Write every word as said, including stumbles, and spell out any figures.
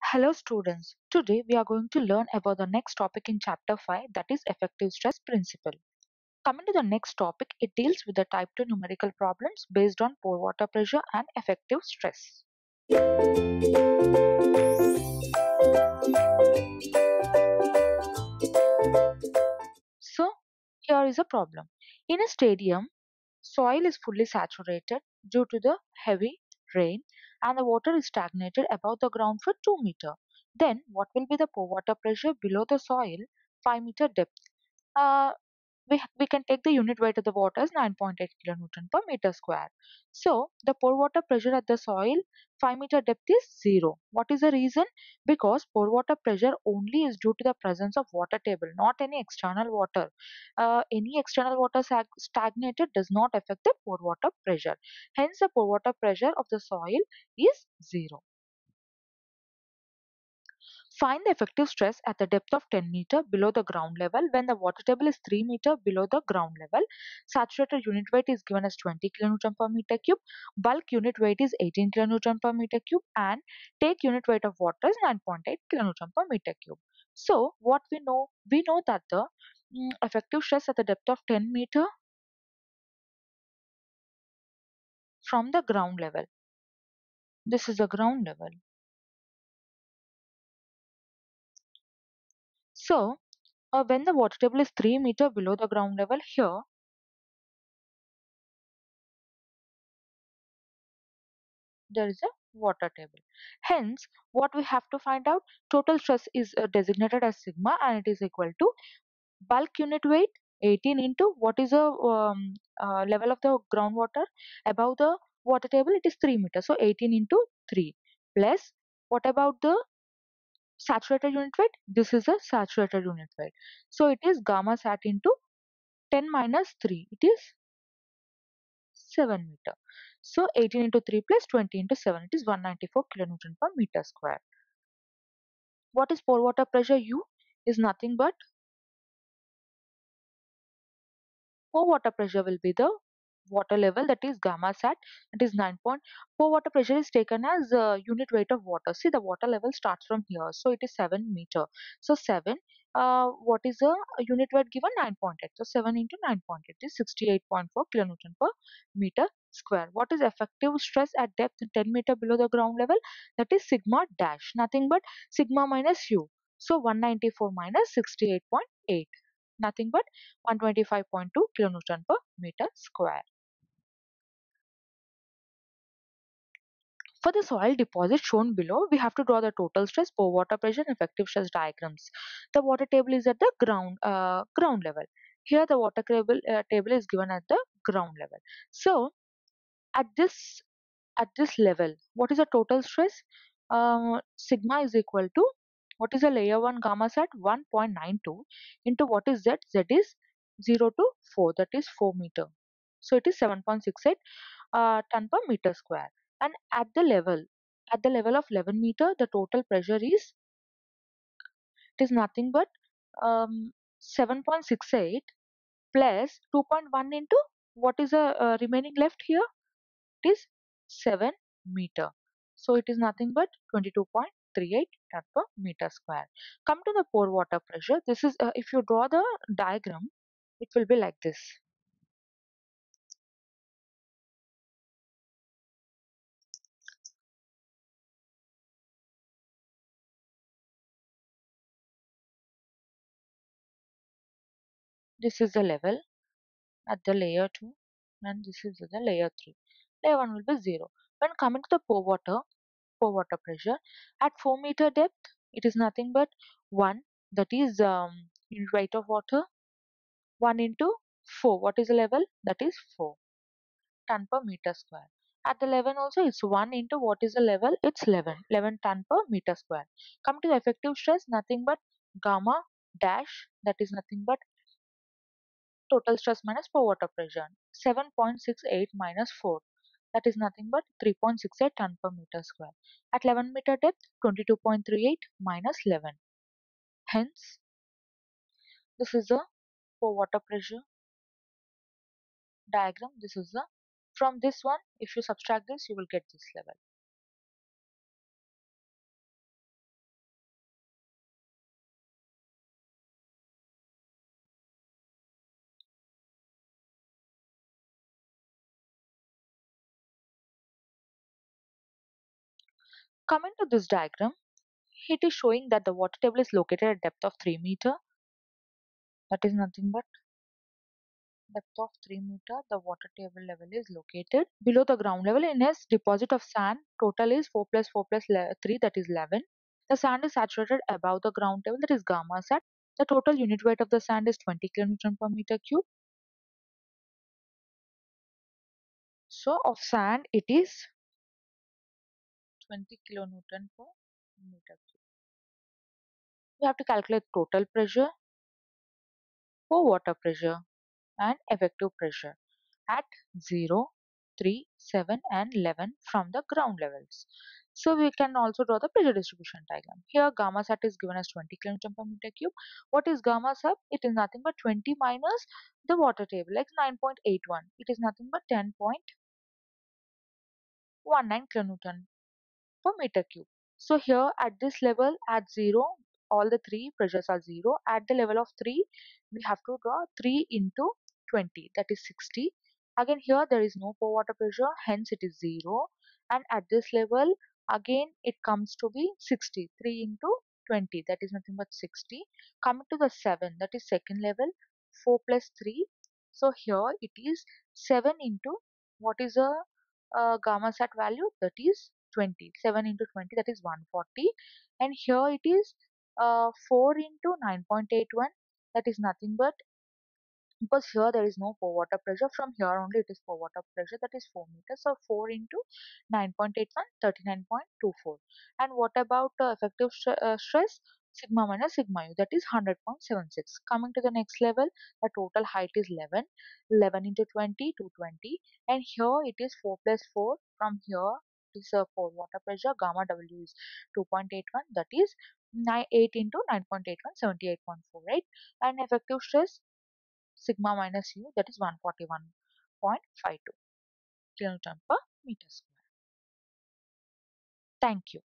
Hello students, today we are going to learn about the next topic in chapter five, that is effective stress principle. Coming to the next topic, it deals with the type two numerical problems based on pore water pressure and effective stress. So here is a problem. In a stadium, soil is fully saturated due to the heavy rain and the water is stagnated above the ground for two meter. Then what will be the pore water pressure below the soil five meter depth? Uh, we, we can take the unit weight of the water as nine point eight kilonewton per meter square. So the pore water pressure at the soil five meter depth is zero. What is the reason? Because pore water pressure only is due to the presence of water table, not any external water. Uh, any external water sag- stagnated does not affect the pore water pressure. Hence the pore water pressure of the soil is zero. Find the effective stress at the depth of ten meter below the ground level when the water table is three meter below the ground level. Saturated unit weight is given as twenty kilonewton per meter cube. Bulk unit weight is eighteen kilonewton per meter cube and take unit weight of water is nine point eight kilonewton per meter cube. So what we know? We know that the mm, effective stress at the depth of ten meter from the ground level. This is the ground level. So uh, when the water table is three meter below the ground level, here there is a water table. Hence, what we have to find out, total stress is uh, designated as sigma and it is equal to bulk unit weight eighteen into what is the um, uh, level of the groundwater above the water table, it is three meters. So eighteen into three plus what about the saturated unit weight? This is a saturated unit weight. So it is gamma sat into ten minus three. It is seven meter. So eighteen into three plus twenty into seven, it is one hundred ninety-four kilonewton per meter square. What is pore water pressure? U is nothing but pore water pressure will be the water level, that is gamma sat, that is nine point. Pore water pressure is taken as uh, unit weight of water. See, the water level starts from here, so it is seven meter. So seven, uh, what is the unit weight given? nine point eight. So seven into nine point eight is sixty-eight point four kilonewton per meter square. What is effective stress at depth ten meter below the ground level? That is sigma dash, nothing but sigma minus u. So one hundred ninety-four minus sixty-eight point eight, nothing but one hundred twenty-five point two kilonewton per meter square. For the soil deposit shown below, we have to draw the total stress, pore water pressure, and effective stress diagrams. The water table is at the ground uh, ground level. Here, the water table uh, table is given at the ground level. So, at this at this level, what is the total stress? Um, sigma is equal to what is the layer one gamma sat one point nine two into what is z? Z is zero to four, that is four meter. So it is seven point six eight uh, ton per meter square. And at the level at the level of eleven meter, the total pressure is, it is nothing but um, seven point six eight plus two point one into what is the uh, remaining left here? It is seven meter. So it is nothing but twenty-two point three eight ton per meter square. Come to the pore water pressure. This is uh, if you draw the diagram, it will be like this. This is the level at the layer two and this is the layer three. Layer one will be zero. When coming to the pore water, pore water pressure at four meter depth, it is nothing but one, that is um, unit weight of water, one into four. What is the level? That is four ton per meter square. At the eleven also, it's one into what is the level? It's eleven, eleven ton per meter square. Come to the effective stress, nothing but gamma dash, that is nothing but total stress minus pore water pressure. seven point six eight minus four, that is nothing but three point six eight ton per meter square. At eleven meter depth, twenty-two point three eight minus eleven. Hence, this is the pore water pressure diagram. This is the, from this one, if you subtract this, you will get this level. Coming to this diagram, it is showing that the water table is located at depth of three meter. That is nothing but depth of three meter. The water table level is located below the ground level in a deposit of sand. Total is four plus four plus three, that is eleven. The sand is saturated above the ground level, that is gamma sat. The total unit weight of the sand is twenty kilonewton per meter cube. So of sand it is twenty kilonewton per meter cube. We have to calculate total pressure for water pressure and effective pressure at zero, three, seven and eleven from the ground levels. So we can also draw the pressure distribution diagram. Here gamma sat is given as twenty kilonewton per meter cube. What is gamma sub? It is nothing but twenty minus the water table, like nine point eight one. It is nothing but ten point one nine kilonewton per meter cube. So here at this level, at zero, all the three pressures are zero. At the level of three, we have to draw three into twenty, that is sixty. Again here there is no pour water pressure, hence it is zero. And at this level, again it comes to be sixty. three into twenty, that is nothing but sixty. Coming to the seven, that is second level, four plus three. So here it is seven into, what is the uh, gamma sat value? That is twenty. seven into twenty, that is one hundred forty. And here it is uh, four into nine point eight one, that is nothing but, because here there is no pour water pressure, from here only it is pour water pressure, that is four meters. So four into nine point eight one, thirty-nine point two four. And what about uh, effective st uh, stress? Sigma minus sigma u, that is one hundred point seven six. Coming to the next level, the total height is eleven. eleven into twenty, two hundred twenty. And here it is four plus four. From here it is uh, pour water pressure, gamma w is two point eight one, that is nine, eight into nine point eight one, seventy-eight point four, right? And effective stress sigma minus u, that is one hundred forty-one point five two kilonewton per meter square. Thank you.